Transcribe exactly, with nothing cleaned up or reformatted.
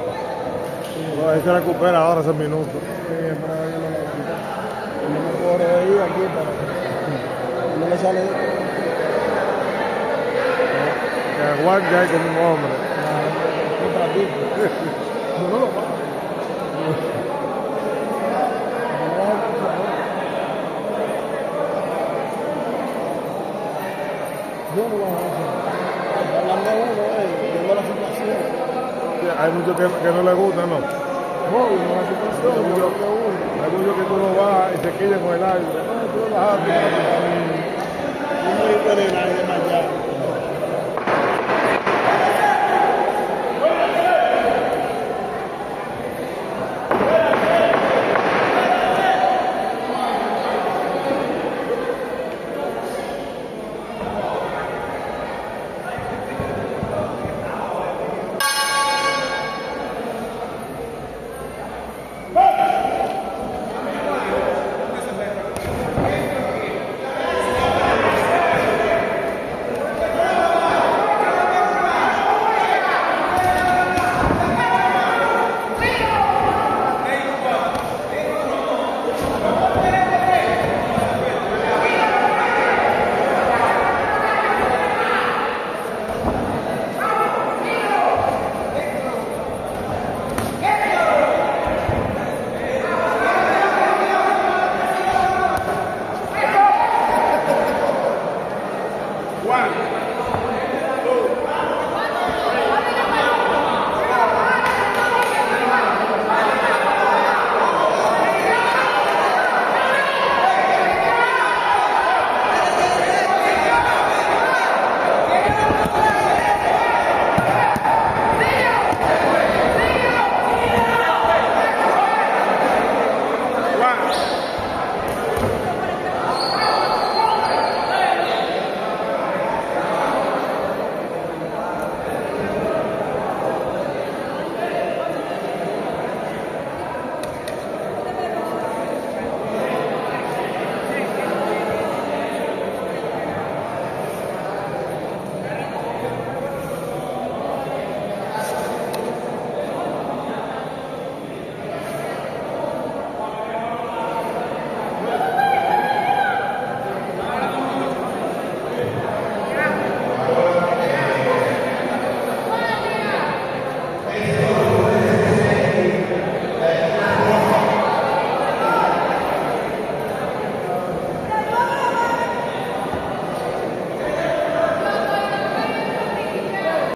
No, ahí se recupera ahora ese minuto. Sí, pero yo no lo quito. No me puedo reír aquí, pero no le sale. Que aguante ahí como un hombre. Otra tipo. No, no lo pago. Yo no lo hago. Hablando de uno, eh, viendo la situación. Hay muchos que, que no les gusta, ¿no? No, viendo la situación, Hay yo muchos lo que uno. hay muchos que tú no vas y se quillan con el aire. No, tú no bajaste. No me interesa de más allá.